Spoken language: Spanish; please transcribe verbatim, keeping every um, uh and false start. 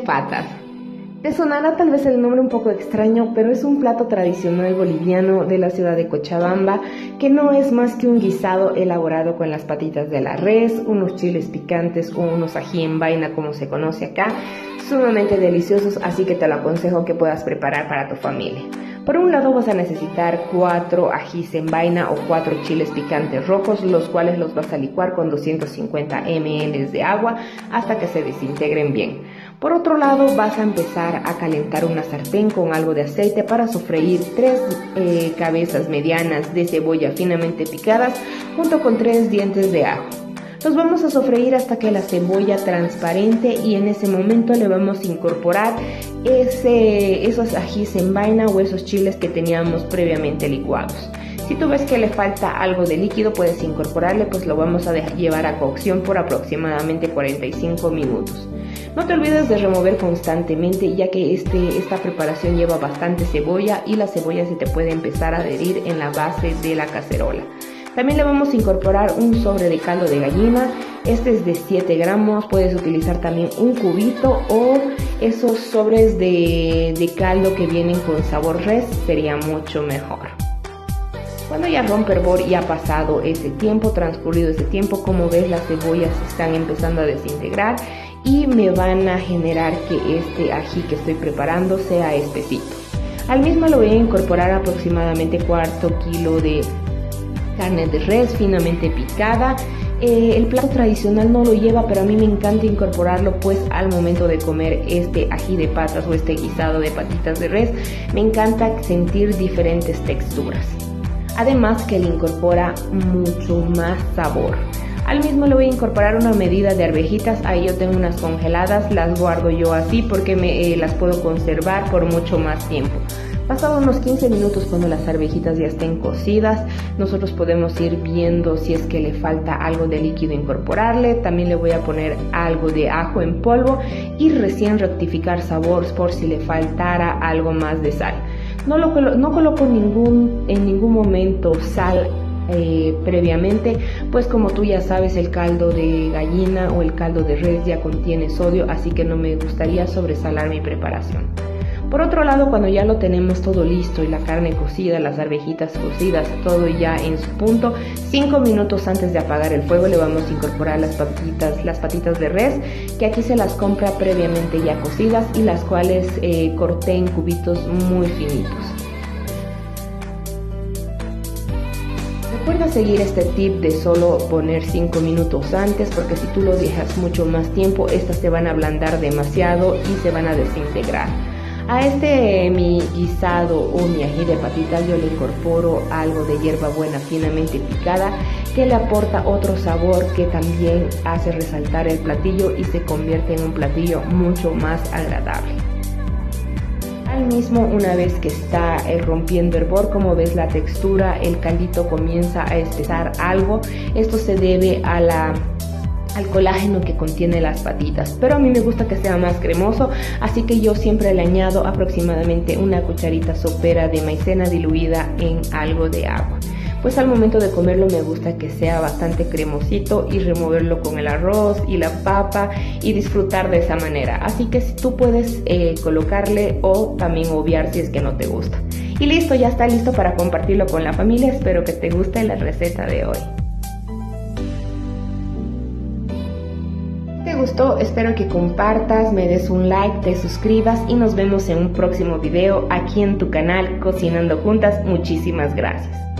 patas. Te sonará tal vez el nombre un poco extraño, pero es un plato tradicional boliviano de la ciudad de Cochabamba, que no es más que un guisado elaborado con las patitas de la res, unos chiles picantes o unos ají en vaina como se conoce acá, sumamente deliciosos, así que te lo aconsejo que puedas preparar para tu familia. Por un lado vas a necesitar cuatro ajís en vaina o cuatro chiles picantes rojos, los cuales los vas a licuar con doscientos cincuenta mililitros de agua hasta que se desintegren bien. Por otro lado vas a empezar a calentar una sartén con algo de aceite para sofreír tres eh, cabezas medianas de cebolla finamente picadas junto con tres dientes de ajo. Los vamos a sofreír hasta que la cebolla transparente y en ese momento le vamos a incorporar ese, esos ajís en vaina o esos chiles que teníamos previamente licuados. Si tú ves que le falta algo de líquido puedes incorporarle, pues lo vamos a llevar a cocción por aproximadamente cuarenta y cinco minutos. No te olvides de remover constantemente, ya que este, esta preparación lleva bastante cebolla y la cebolla se te puede empezar a adherir en la base de la cacerola. También le vamos a incorporar un sobre de caldo de gallina, este es de siete gramos, puedes utilizar también un cubito o esos sobres de, de caldo que vienen con sabor res, sería mucho mejor. Cuando ya rompe hervor y ha pasado ese tiempo, transcurrido ese tiempo, como ves las cebollas se están empezando a desintegrar y me van a generar que este ají que estoy preparando sea espesito. Al mismo le voy a incorporar aproximadamente cuarto kilo de carne de res finamente picada. Eh, el plato tradicional no lo lleva, pero a mí me encanta incorporarlo, pues al momento de comer este ají de patas o este guisado de patitas de res, me encanta sentir diferentes texturas. Además que le incorpora mucho más sabor. Al mismo le voy a incorporar una medida de arvejitas, ahí yo tengo unas congeladas, las guardo yo así porque me, eh, las puedo conservar por mucho más tiempo. Pasados unos quince minutos, cuando las arvejitas ya estén cocidas, nosotros podemos ir viendo si es que le falta algo de líquido incorporarle. También le voy a poner algo de ajo en polvo y recién rectificar sabor por si le faltara algo más de sal. No, lo, no coloco ningún, en ningún momento sal eh, previamente, pues como tú ya sabes, el caldo de gallina o el caldo de res ya contiene sodio, así que no me gustaría sobresalar mi preparación. Por otro lado, cuando ya lo tenemos todo listo y la carne cocida, las arvejitas cocidas, todo ya en su punto, cinco minutos antes de apagar el fuego le vamos a incorporar las patitas, las patitas de res, que aquí se las compra previamente ya cocidas y las cuales eh, corté en cubitos muy finitos. Recuerda seguir este tip de solo poner cinco minutos antes, porque si tú lo dejas mucho más tiempo, estas se van a ablandar demasiado y se van a desintegrar. A este mi guisado o mi ají de patitas yo le incorporo algo de hierbabuena finamente picada, que le aporta otro sabor que también hace resaltar el platillo y se convierte en un platillo mucho más agradable. Al mismo, una vez que está eh, rompiendo hervor, como ves la textura, el caldito comienza a espesar algo. Esto se debe a la al colágeno que contiene las patitas, pero a mí me gusta que sea más cremoso, así que yo siempre le añado aproximadamente una cucharita sopera de maicena diluida en algo de agua. Pues al momento de comerlo me gusta que sea bastante cremosito y removerlo con el arroz y la papa y disfrutar de esa manera. Así que si tú puedes eh, colocarle o también obviar si es que no te gusta. Y listo, ya está listo para compartirlo con la familia. Espero que te guste la receta de hoy. ¿Te gustó? Espero que compartas, me des un like, te suscribas y nos vemos en un próximo video aquí en tu canal Cocinando Juntas. Muchísimas gracias.